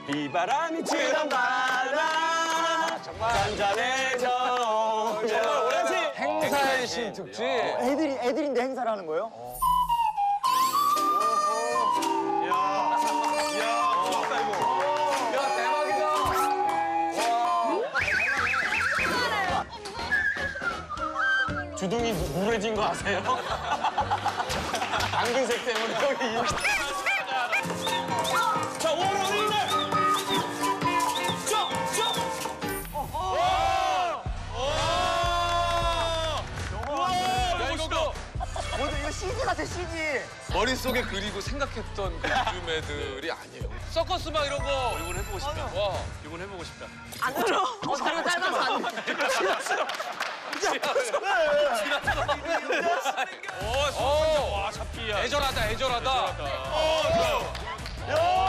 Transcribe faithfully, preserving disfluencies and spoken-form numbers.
비바람이 치던 바다 잔잔해져. 정말 오래지. 행사의 신 특집. 애들이 애들인데 행사를 하는 거예요? 주둥이 누래진 거 아세요? 당근색 때문에 여기. 자, 오늘 오늘 쭉! 쭉! 야, 이거 뭐죠? 이거 씨지 같아, 씨지. 머릿속에 그리고 생각했던 그 요즘 애들이 아니에요. 서커스 막 이런 거. 이건 해보고 싶다. 와. 이건 해보고 싶다. 안 들어. 어, 다리 짧아서 안 돼. 오, 와, 잡기야. 애절하다, 애절하다. 어, 좋아요.